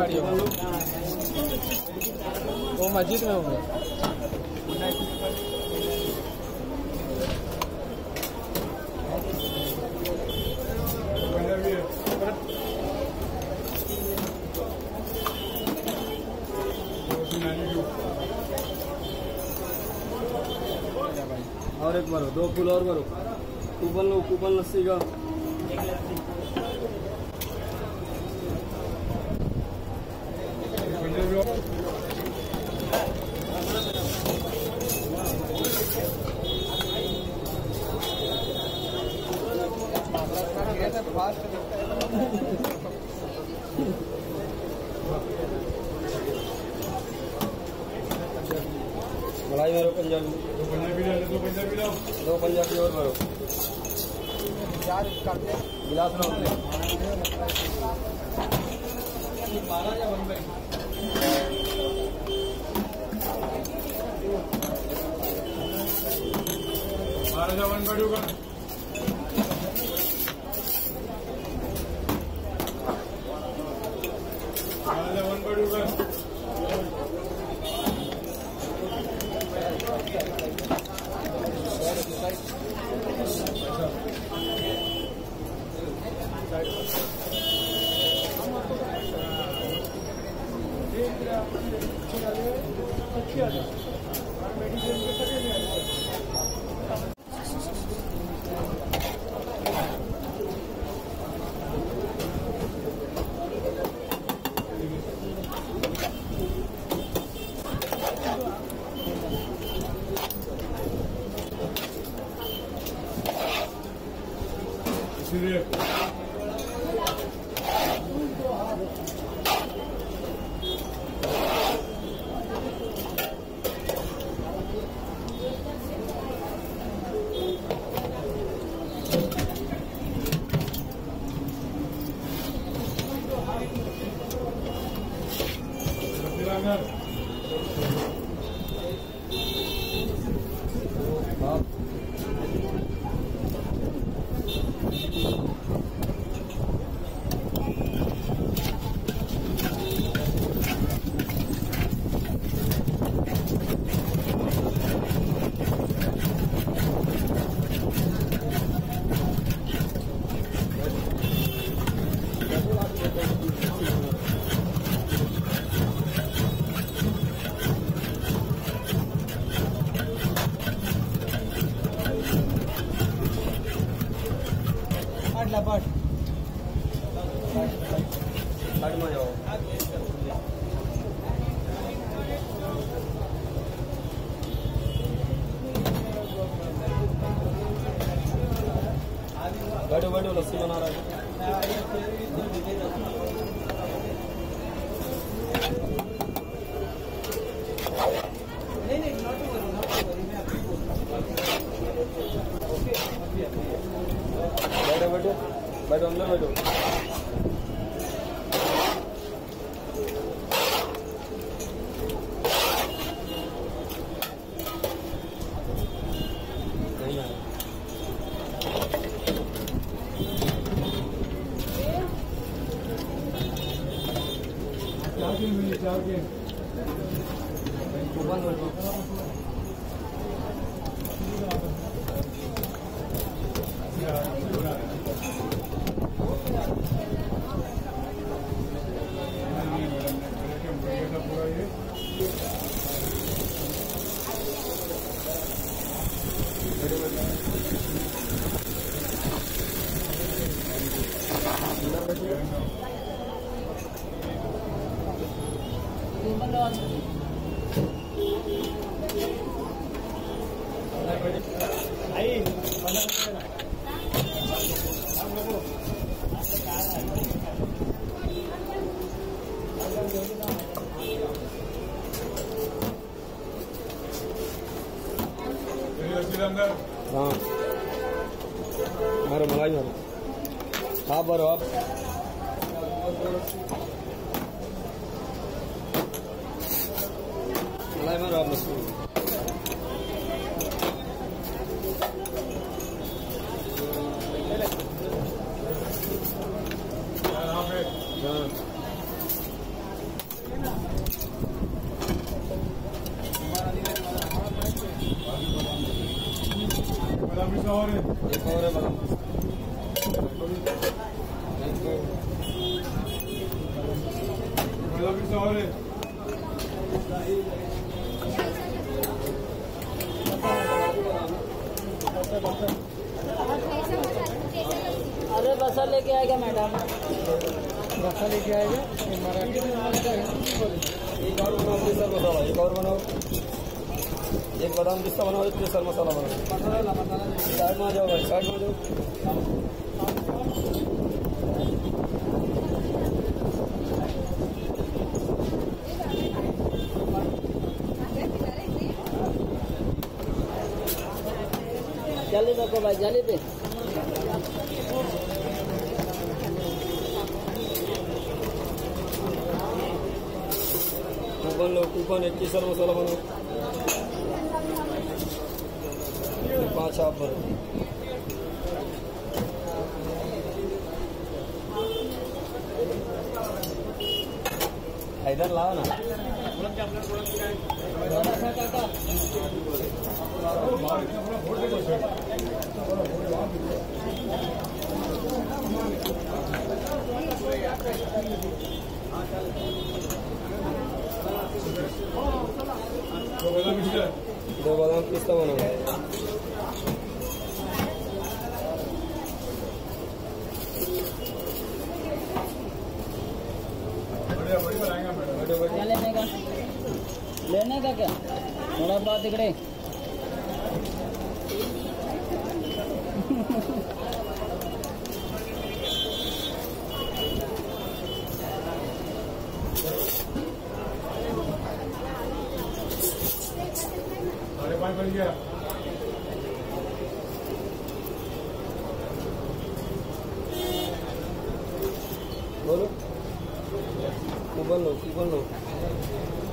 गाड़ी हो वो मस्जिद में होंगे। और एक भरो, 2 फूल और भरो। कूपन लो, कूपन लस्सी का। मलाई मारो पंजाबी। 2 पंजाबी और मारो। गिलास लो। 12 या 1 बढ़ूगा। 12 बढ़ूगा। बैठो बैठो, लस्सी बना रहा है। बैठो बैठो बैठो, अंदर बैठो। नहीं आ रहा हाँ मारो, मलाई मारो। हाँ भरो आप। मलाई मारो आप लस्सी। हाँ एक और है बादाम अरे बसा लेके आएगा मैडम, बसा लेके आएगा। एक और बनाओ केसर मसाला, एक और बनाओ, एक बादाम पिस्ता बनाओ, एक केसर मसाला बनाओ। साइड में आ जाओ भाई, साइड में आ जाओ। जल्दी रखो भाई, जल्दी पे। कूपन लो, कूपन एक केसर मसाला बनाओ, 5 आप भरो। इधर लाओ ना। दो बादाम पिस्ता बनाओ। क्या लेने का, लेने का क्या थोड़ा बात इकड़े। अरे भाई बन गया। बोलो, कूपन लो, कूपन लो।